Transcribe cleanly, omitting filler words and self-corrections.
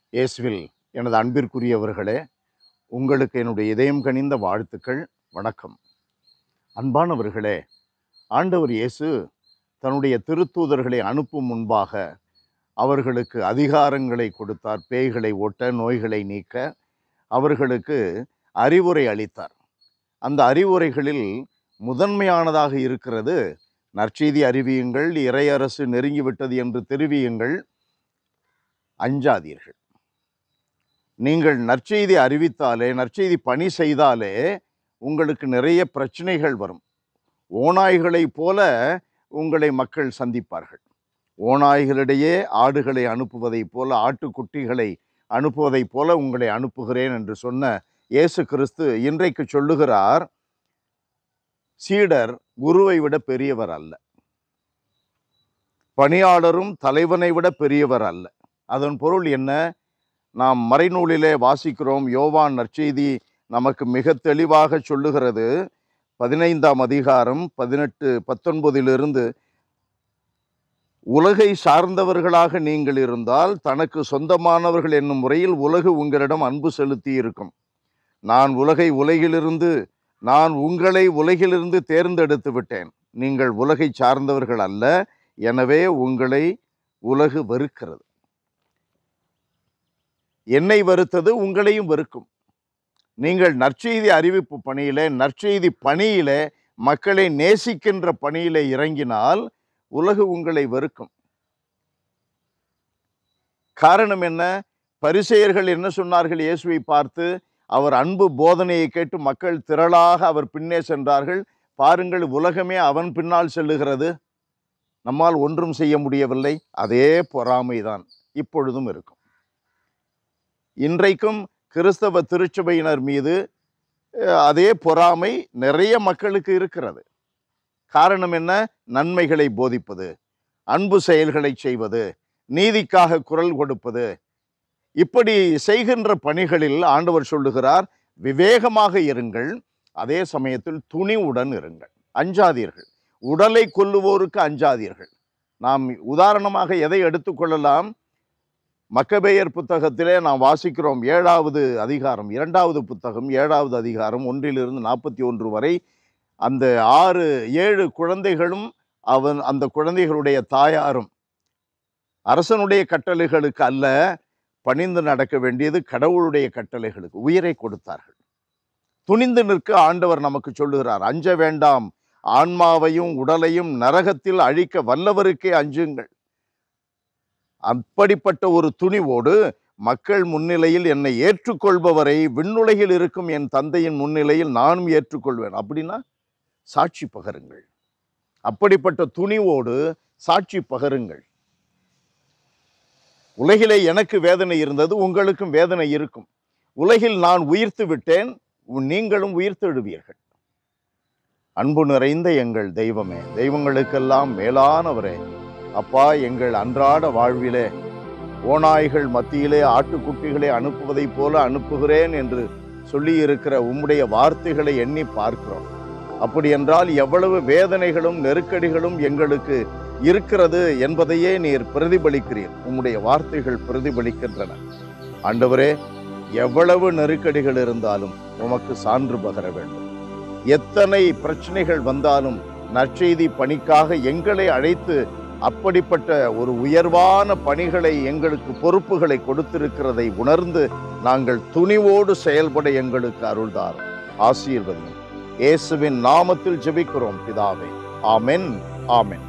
இயேசுவில் எனது அன்பிற்குரியவர்களே, உங்களுக்கு என்னுடைய இதயம் கனிந்த வாழ்த்துக்கள். வணக்கம். அன்பானவர்களே, ஆண்டவர் இயேசு தன்னுடைய திருத்தூதர்களை அனுப்பும் முன்பாக அவர்களுக்கு அதிகாரங்களை கொடுத்தார். பேய்களை ஓட்ட, நோய்களை நீக்க அவர்களுக்கு அறிவுரை அளித்தார். அந்த அறிவுரைகளில் முதன்மையானதாக இருக்கிறது, நற்செய்தி அறிவியுங்கள், இறையரசு நெருங்கிவிட்டது என்று தெரிவியுங்கள், அஞ்சாதீர்கள். நீங்கள் நற்செய்தி அறிவித்தாலே, நற்செய்தி பணி செய்தாலே உங்களுக்கு நிறைய பிரச்சனைகள் வரும். ஓநாய்களைப் போல உங்களை மக்கள் சந்திப்பார்கள். ஓநாய்களிடையே ஆடுகளை அனுப்புவதைப் போல, ஆட்டுக்குட்டிகளை அனுப்புவதைப் போல உங்களை அனுப்புகிறேன் என்று சொன்ன இயேசு கிறிஸ்து இன்றைக்கு சொல்லுகிறார், சீடர் குருவை விட பெரியவர் அல்ல, பணியாளரும் தலைவனை விட பெரியவர் அல்ல. அதன் பொருள் என்ன? நாம் மறைநூலிலே வாசிக்கிறோம். யோவான் நற்செய்தி நமக்கு மிக தெளிவாக சொல்லுகிறது. 15ஆம் அதிகாரம் 18-19 உலகை சார்ந்தவர்களாக நீங்கள் இருந்தால் தனக்கு சொந்தமானவர்கள் என்னும் முறையில் உலகு உங்களிடம் அன்பு செலுத்தி இருக்கும். நான் உங்களை உலகிலிருந்து தேர்ந்தெடுத்து விட்டேன். நீங்கள் உலகை சார்ந்தவர்கள் அல்ல, எனவே உங்களை உலகு வெறுக்கிறது. என்னை வெறுத்தது உங்களையும் வெறுக்கும். நீங்கள் நற்செய்தி அறிவிப்பு பணியிலே, நற்செய்தி பணியிலே, மக்களை நேசிக்கின்ற பணியிலே இறங்கினால் உலகு உங்களை வெறுக்கும். காரணம் என்ன? பரிசேயர்கள் என்ன சொன்னார்கள் இயேசுவை பார்த்து? அவர் அன்பு போதனையை கேட்டு மக்கள் திரளாக அவர் பின்னே சென்றார்கள். பாருங்கள், உலகமே அவன் பின்னால் செல்லுகிறது, நம்மால் ஒன்றும் செய்ய முடியவில்லை. அதே பொறாமைதான் இப்பொழுதும் இருக்கும். இன்றைக்கும் கிறிஸ்தவ திருச்சபையினர் மீது அதே பொறாமை நிறைய மக்களுக்கு இருக்கிறது. காரணம் என்ன? நன்மைகளை போதிப்பது, அன்பு செயல்களை செய்வது, நீதிக்காக குரல் கொடுப்பது, இப்படி செய்கின்ற பணிகளில் ஆண்டவர் சொல்லுகிறார், விவேகமாக இருங்கள், அதே சமயத்தில் துணிவுடன் இருங்கள், அஞ்சாதீர்கள். உடலை கொல்லுவோருக்கு அஞ்சாதீர்கள். நாம் உதாரணமாக எதை எடுத்துக்கொள்ளலாம்? மக்கபேயர் புத்தகத்திலே நாம் வாசிக்கிறோம். 7வது அதிகாரம், 2வது புத்தகம் 7வது அதிகாரம் 1-41 வரை அந்த 6-7 குழந்தைகளும் அந்த குழந்தைகளுடைய தாயாரும் அரசனுடைய கட்டளைகளுக்கு அல்ல, பணிந்து நடக்க வேண்டியது கடவுளுடைய கட்டளைகளுக்கு உயிரை கொடுத்தார்கள். துணிந்து நிற்க ஆண்டவர் நமக்கு சொல்லுகிறார், அஞ்ச வேண்டாம், ஆன்மாவையும் உடலையும் நரகத்தில் அழிக்க வல்லவருக்கே அஞ்சுங்கள். அப்படிப்பட்ட ஒரு துணிவோடு மக்கள் முன்னிலையில் என்னை ஏற்றுக்கொள்பவரை விண்ணுலகில் இருக்கும் என் தந்தையின் முன்னிலையில் நானும் ஏற்றுக்கொள்வேன். அப்படின்னா சாட்சி பகருங்கள். அப்படிப்பட்ட துணிவோடு சாட்சி பகருங்கள். உலகிலே எனக்கு வேதனை இருந்தது, உங்களுக்கும் வேதனை இருக்கும். உலகில் நான் உயிர்த்து விட்டேன், நீங்களும் உயிர்த்தெழுவீர்கள். அன்பு நிறைந்த எங்கள் தெய்வமே, தெய்வங்களுக்கெல்லாம் மேலானவரே, அப்பா, எங்கள் அன்றாட வாழ்விலே ஓநாய்கள் மத்தியிலே ஆட்டுக்குட்டிகளை அனுப்புவதைப் போல அனுப்புகிறேன் என்று சொல்லி இருக்கிற உம்முடைய வார்த்தைகளை எண்ணி பார்க்கிறோம். அப்படி என்றால் எவ்வளவு வேதனைகளும் நெருக்கடிகளும் எங்களுக்கு இருக்கிறது என்பதையே நீர் பிரதிபலிக்கிறீர். உம்முடைய வார்த்தைகள் பிரதிபலிக்கின்றன. ஆண்டவரே, எவ்வளவு நெருக்கடிகள் இருந்தாலும் உமக்கு சான்று பகர வேண்டும். எத்தனை பிரச்சனைகள் வந்தாலும் நற்செய்தி பணிக்காக எங்களை அழைத்து அப்படிப்பட்ட ஒரு உயர்வான பணிகளை, எங்களுக்கு பொறுப்புகளை கொடுத்திருக்கிறதை உணர்ந்து நாங்கள் துணிவோடு செயல்பட எங்களுக்கு அருள்தாரும், ஆசீர்வதியும். இயேசுவின் நாமத்தில் ஜெபிக்கிறோம் பிதாவே. ஆமென், ஆமென்.